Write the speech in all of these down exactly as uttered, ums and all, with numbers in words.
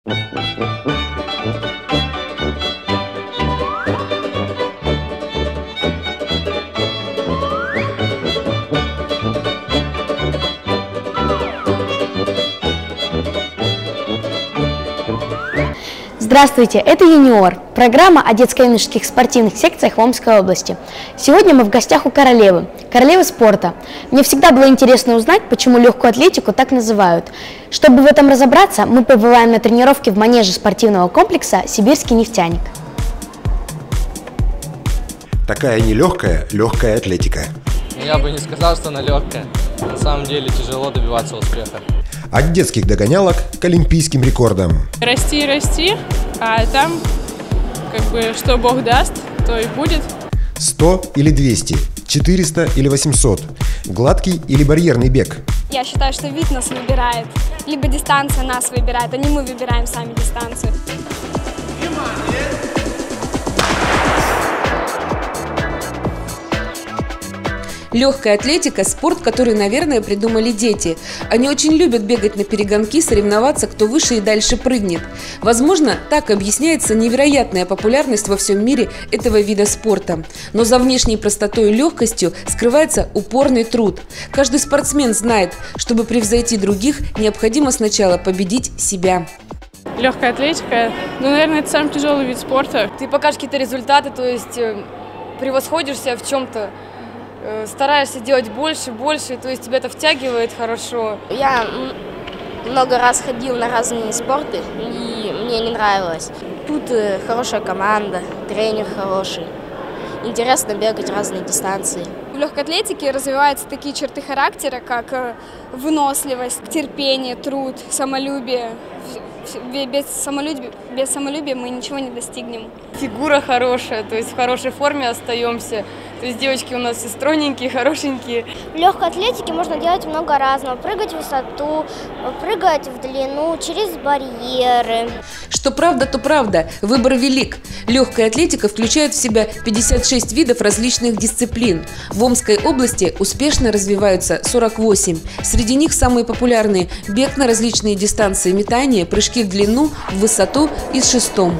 Здравствуйте, это «Юниор», программа о детско-юношеских спортивных секциях в Омской области. Сегодня мы в гостях у королевы, королевы спорта. Мне всегда было интересно узнать, почему легкую атлетику так называют. Чтобы в этом разобраться, мы побываем на тренировке в манеже спортивного комплекса «Сибирский нефтяник». Такая нелегкая, легкая атлетика. Я бы не сказал, что она легкая. На самом деле тяжело добиваться успеха. От детских догонялок к олимпийским рекордам. Расти и расти, а там, как бы, что Бог даст, то и будет. сто или двести, четыреста или восемьсот, гладкий или барьерный бег. Я считаю, что вид нас выбирает, либо дистанция нас выбирает, а не мы выбираем сами дистанцию. Легкая атлетика – спорт, который, наверное, придумали дети. Они очень любят бегать на перегонки, соревноваться, кто выше и дальше прыгнет. Возможно, так объясняется невероятная популярность во всем мире этого вида спорта. Но за внешней простотой и легкостью скрывается упорный труд. Каждый спортсмен знает, чтобы превзойти других, необходимо сначала победить себя. Легкая атлетика, ну, наверное, это самый тяжелый вид спорта. Ты покажешь какие-то результаты, то есть превосходишься в чем-то. Стараешься делать больше, больше, то есть тебя это втягивает хорошо. Я много раз ходил на разные спорты, и мне не нравилось. Тут хорошая команда, тренер хороший. Интересно бегать разные дистанции. В легкой атлетике развиваются такие черты характера, как выносливость, терпение, труд, самолюбие. Без самолюбия, без самолюбия мы ничего не достигнем. Фигура хорошая, то есть в хорошей форме остаемся. То есть девочки у нас все стройненькие, хорошенькие. В легкой атлетике можно делать много разного. Прыгать в высоту, прыгать в длину, через барьеры. Что правда, то правда. Выбор велик. Легкая атлетика включает в себя пятьдесят шесть видов различных дисциплин. В Омской области успешно развиваются сорок восемь. Среди них самые популярные – бег на различные дистанции метания, прыжки в длину, в высоту и с шестом.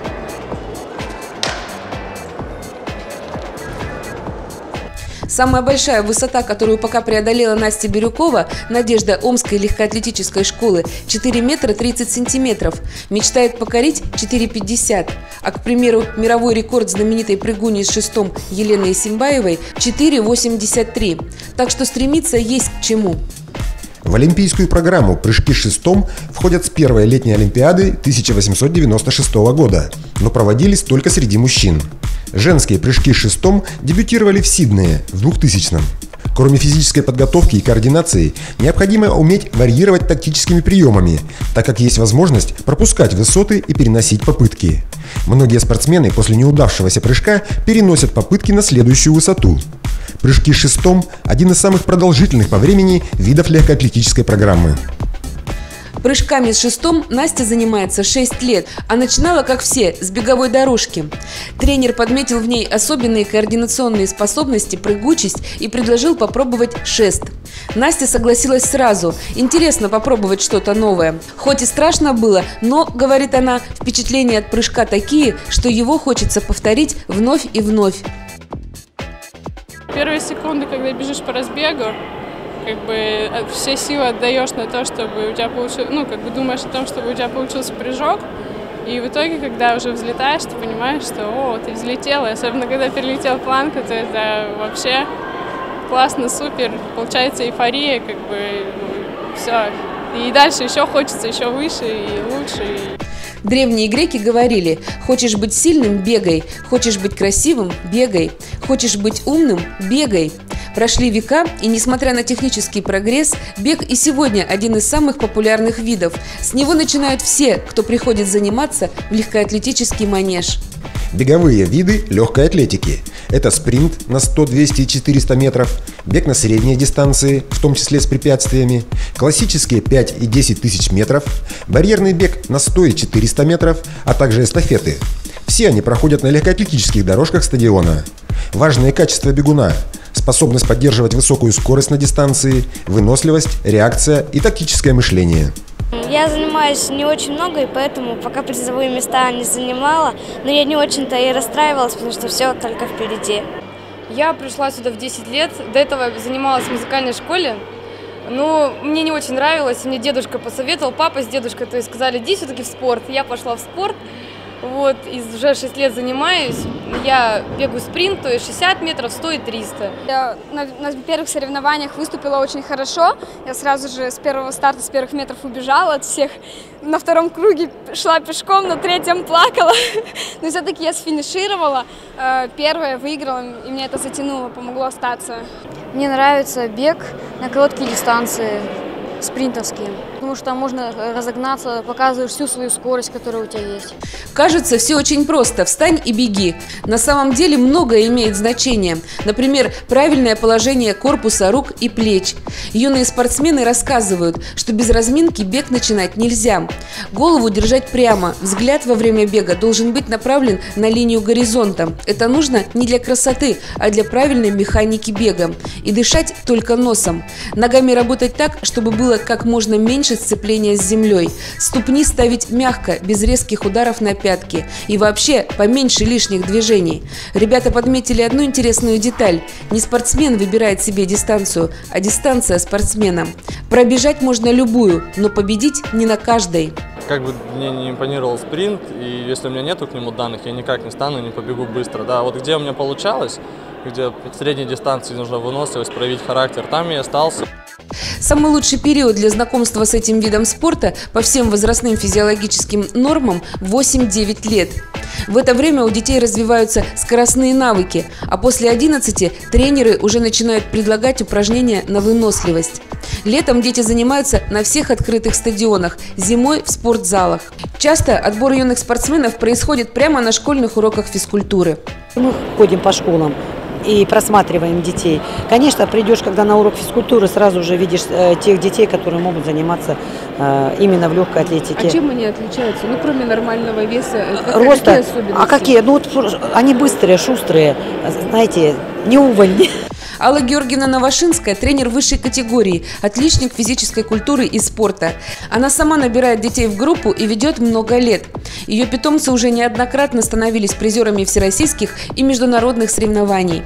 Самая большая высота, которую пока преодолела Настя Бирюкова, Надежда Омской легкоатлетической школы, четыре метра тридцать сантиметров. Мечтает покорить четыре пятьдесят. А, к примеру, мировой рекорд знаменитой прыгуни с шестом Елены Исимбаевой – четыре восемьдесят три. Так что стремиться есть к чему. В олимпийскую программу «Прыжки с шестом» входят с первой летней Олимпиады тысяча восемьсот девяносто шестого года, но проводились только среди мужчин. Женские прыжки с шестом дебютировали в Сиднее в двухтысячном. Кроме физической подготовки и координации, необходимо уметь варьировать тактическими приемами, так как есть возможность пропускать высоты и переносить попытки. Многие спортсмены после неудавшегося прыжка переносят попытки на следующую высоту. Прыжки с шестом – один из самых продолжительных по времени видов легкоатлетической программы. Прыжками с шестом Настя занимается шесть лет, а начинала, как все, с беговой дорожки. Тренер подметил в ней особенные координационные способности, прыгучесть и предложил попробовать шест. Настя согласилась сразу. Интересно попробовать что-то новое. Хоть и страшно было, но, говорит она, впечатления от прыжка такие, что его хочется повторить вновь и вновь. Первые секунды, когда бежишь по разбегу, как бы все силы отдаешь на то, чтобы у тебя получился, ну, как бы думаешь о том, чтобы у тебя получился прыжок, и в итоге, когда уже взлетаешь, ты понимаешь, что, о, ты взлетела, особенно когда перелетел планку, то это вообще классно, супер, получается эйфория, как бы, все, и дальше еще хочется еще выше и лучше. Древние греки говорили: хочешь быть сильным – бегай, хочешь быть красивым – бегай, хочешь быть умным – бегай. Прошли века, и несмотря на технический прогресс, бег и сегодня один из самых популярных видов. С него начинают все, кто приходит заниматься в легкоатлетический манеж. Беговые виды легкой атлетики – это спринт на сто, двести и четыреста метров, бег на средние дистанции, в том числе с препятствиями, классические пять и десять тысяч метров, барьерный бег на сто и четыреста метров, а также эстафеты. все они проходят на легкоатлетических дорожках стадиона. Важные качества бегуна – способность поддерживать высокую скорость на дистанции, выносливость, реакция и тактическое мышление. Я занимаюсь не очень много, и поэтому пока призовые места не занимала, но я не очень-то и расстраивалась, потому что все только впереди. Я пришла сюда в десять лет, до этого занималась в музыкальной школе, но мне не очень нравилось, мне дедушка посоветовал, папа с дедушкой, то есть сказали, иди все-таки в спорт. Я пошла в спорт, вот, и уже шесть лет занимаюсь, я бегаю спринт, то есть шестьдесят метров, сто и триста. Я на, на первых соревнованиях выступила очень хорошо, я сразу же с первого старта, с первых метров убежала от всех. На втором круге шла пешком, на третьем плакала, но все-таки я сфинишировала, первая выиграла, и мне это затянуло, помогло остаться. Мне нравится бег на короткие дистанции, спринтовские, потому что можно разогнаться, показываешь всю свою скорость, которая у тебя есть. Кажется, все очень просто. Встань и беги. На самом деле многое имеет значение. Например, правильное положение корпуса, рук и плеч. Юные спортсмены рассказывают, что без разминки бег начинать нельзя. Голову держать прямо. Взгляд во время бега должен быть направлен на линию горизонта. Это нужно не для красоты, а для правильной механики бега. И дышать только носом. Ногами работать так, чтобы было как можно меньше сцепления с землей. Ступни ставить мягко, без резких ударов на пятки. И вообще поменьше лишних движений. Ребята подметили одну интересную деталь. Не спортсмен выбирает себе дистанцию, а дистанция спортсмена. Пробежать можно любую, но победить не на каждой. Как бы мне не импонировал спринт, и если у меня нету к нему данных, я никак не стану, не побегу быстро. Да, вот где у меня получалось, где в средней дистанции нужна выносливость, проявить характер, там я остался. Самый лучший период для знакомства с этим видом спорта по всем возрастным физиологическим нормам – восемь-девять лет. В это время у детей развиваются скоростные навыки, а после одиннадцати тренеры уже начинают предлагать упражнения на выносливость. Летом дети занимаются на всех открытых стадионах, зимой в спортзалах. Часто отбор юных спортсменов происходит прямо на школьных уроках физкультуры. Мы ходим по школам и просматриваем детей. Конечно, придешь, когда на урок физкультуры, сразу же видишь э, тех детей, которые могут заниматься э, именно в легкой атлетике. А чем они отличаются? Ну, кроме нормального веса, роста. Какие особенности? А какие? Ну, вот, они быстрые, шустрые, знаете, не увольни. Алла Георгиевна Новошинская – тренер высшей категории, отличник физической культуры и спорта. Она сама набирает детей в группу и ведет много лет. Ее питомцы уже неоднократно становились призерами всероссийских и международных соревнований.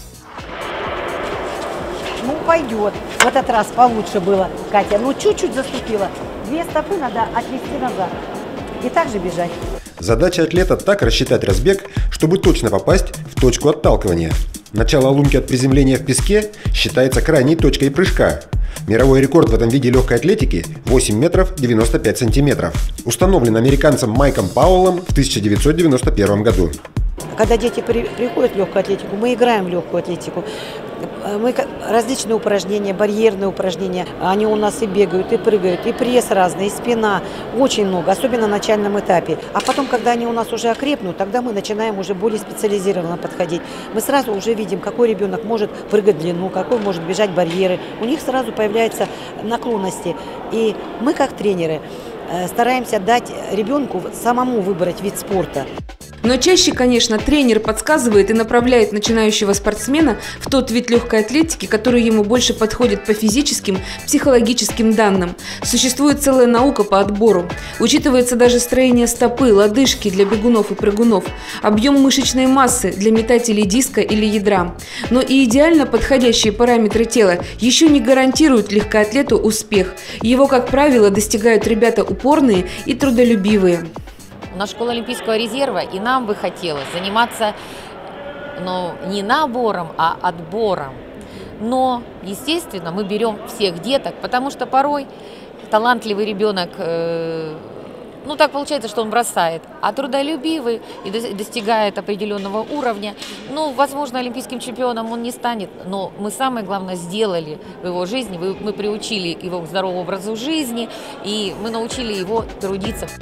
Ну, пойдет. В этот раз получше было, Катя. Ну, чуть-чуть заступила. Две стопы надо отвести назад. И так же бежать. Задача атлета так рассчитать разбег, чтобы точно попасть в точку отталкивания. Начало лунки от приземления в песке считается крайней точкой прыжка. Мировой рекорд в этом виде легкой атлетики – восемь метров девяносто пять сантиметров. Установлен американцем Майком Пауэллом в тысяча девятьсот девяносто первом году. Когда дети при, приходят в легкую атлетику, мы играем в легкую атлетику. Мы различные упражнения, барьерные упражнения, они у нас и бегают, и прыгают, и пресс разный, и спина, очень много, особенно на начальном этапе. А потом, когда они у нас уже окрепнут, тогда мы начинаем уже более специализированно подходить. Мы сразу уже видим, какой ребенок может прыгать в длину, какой может бежать барьеры. У них сразу появляются наклонности. И мы, как тренеры, стараемся дать ребенку самому выбрать вид спорта. Но чаще, конечно, тренер подсказывает и направляет начинающего спортсмена в тот вид легкой атлетики, который ему больше подходит по физическим, психологическим данным. Существует целая наука по отбору. Учитывается даже строение стопы, лодыжки для бегунов и прыгунов, объем мышечной массы для метателей диска или ядра. Но и идеально подходящие параметры тела еще не гарантируют легкоатлету успех. Его, как правило, достигают ребята упорные и трудолюбивые. У нас школа Олимпийского резерва, и нам бы хотелось заниматься, ну, не набором, а отбором. Но, естественно, мы берем всех деток, потому что порой талантливый ребенок, э, ну так получается, что он бросает, а трудолюбивый и достигает определенного уровня, ну, возможно, олимпийским чемпионом он не станет, но мы самое главное сделали в его жизни, мы приучили его к здоровому образу жизни, и мы научили его трудиться.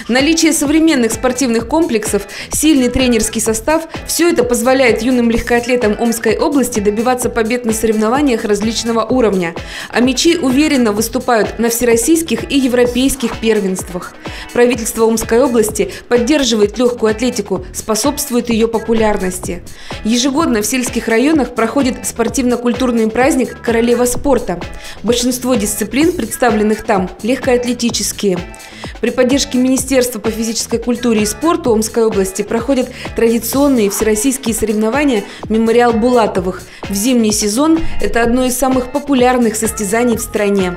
Наличие современных спортивных комплексов, сильный тренерский состав – все это позволяет юным легкоатлетам Омской области добиваться побед на соревнованиях различного уровня. А мячи уверенно выступают на всероссийских и европейских первенствах. Правительство Омской области поддерживает легкую атлетику, способствует ее популярности. Ежегодно в сельских районах проходит спортивно-культурный праздник «Королева спорта». Большинство дисциплин, представленных там, легкоатлетические. При поддержке Министерства по физической культуре и спорту Омской области проходят традиционные всероссийские соревнования «Мемориал Булатовых». В зимний сезон это одно из самых популярных состязаний в стране.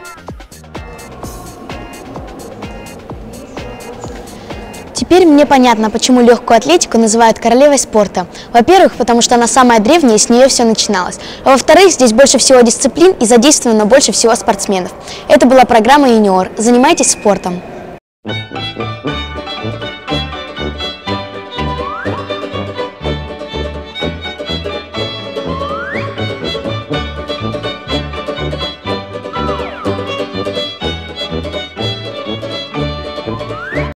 Теперь мне понятно, почему легкую атлетику называют королевой спорта. Во-первых, потому что она самая древняя, и с нее все начиналось. А во-вторых, здесь больше всего дисциплин и задействовано больше всего спортсменов. Это была программа «Юниор». Занимайтесь спортом. Thank you.